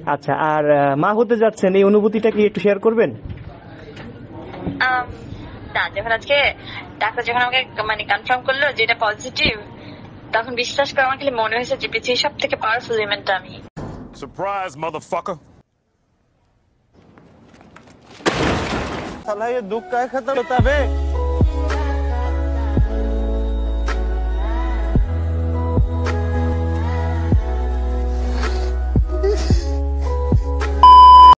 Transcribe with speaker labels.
Speaker 1: আচ্ছা, আর মা হতে যাচ্ছেন, এই অনুভূতিটা কি একটু শেয়ার করবেন?
Speaker 2: না, যখন আজকে ডাক্তার যখন আমাকে মানে কনফার্ম করলো যে এটা পজিটিভ, তখন বিশ্বাস করে আমার খালি মনে হয়েছে যে পৃথিবীর সব থেকে পাওয়ারফুল উইমেনটা আমি।
Speaker 3: Surprise, motherfucker!
Speaker 4: साला ये दुख का खत्म होता बे।